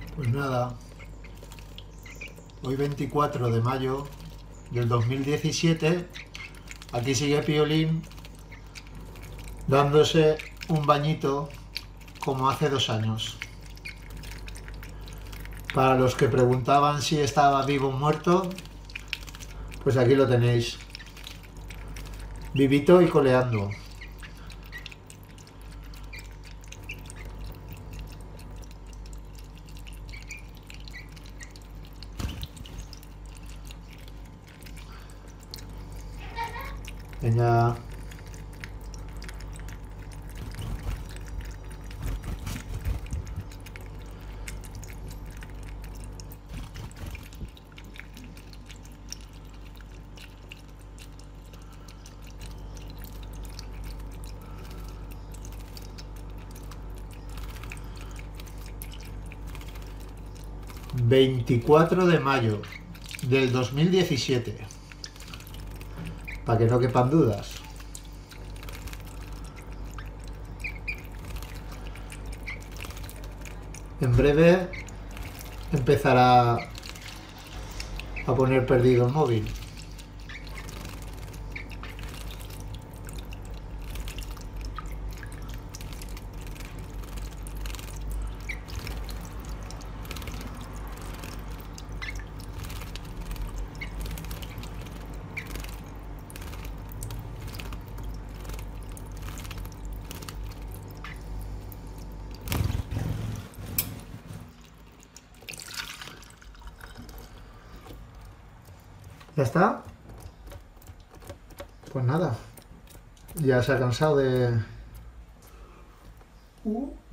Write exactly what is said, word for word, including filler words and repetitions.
Pues nada, hoy veinticuatro de mayo del dos mil diecisiete, aquí sigue Piolín dándose un bañito como hace dos años. Para los que preguntaban si estaba vivo o muerto, pues aquí lo tenéis, vivito y coleando. Venga. veinticuatro de mayo del dos mil diecisiete, para que no quepan dudas. En breve empezará a poner perdido el móvil. ¿Ya está? Pues nada, ya se ha cansado de... Uh.